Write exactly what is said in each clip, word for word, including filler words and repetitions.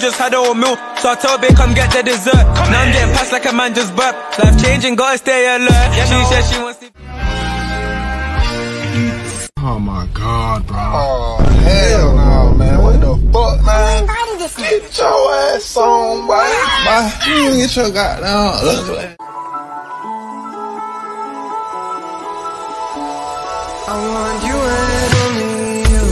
just had a whole meal, so I told babe come get the dessert. Now I'm getting passed like a man just burp. Life changing, gotta stay alert. She said she wants to. Oh my god, bro. Oh hell no, man. What the fuck, man? Get your ass on, boy. Bye. You get your goddamn ugly. I want you and only you.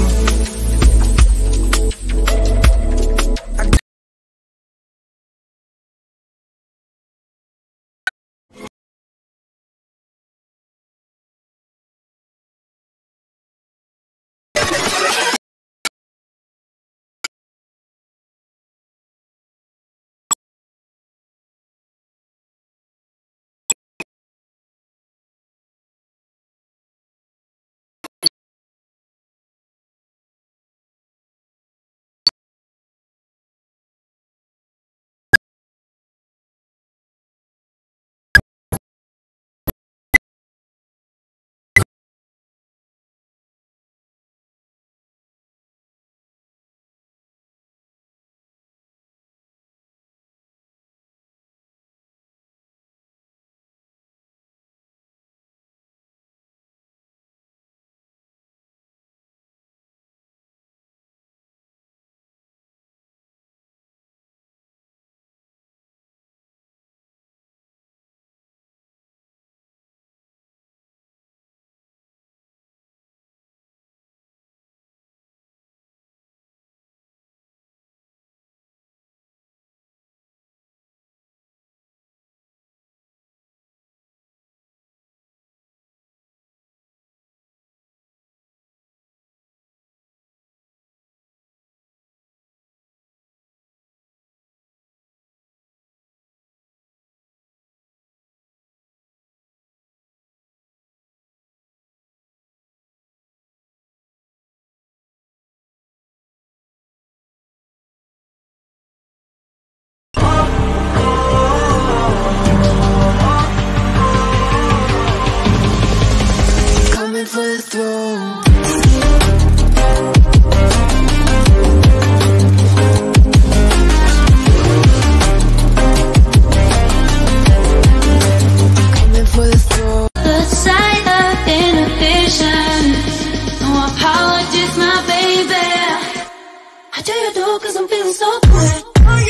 Coming for the throne. Coming for the throne. The sight of inhibition. No apologies, my baby. I do you do cause I'm feeling so good.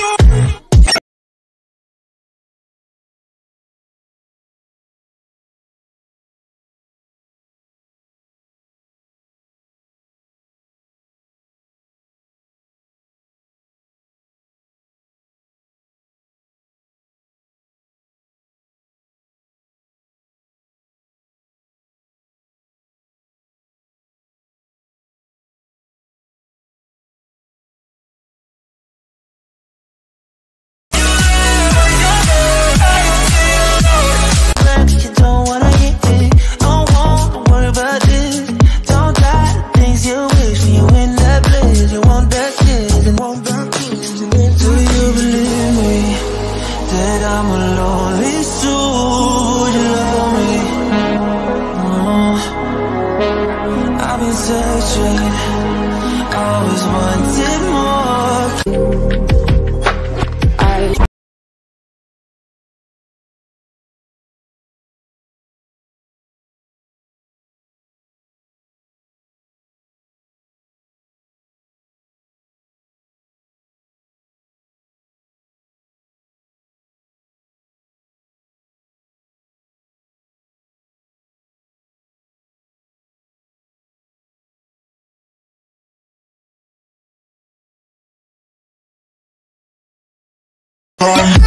Always wanted more. I Bye.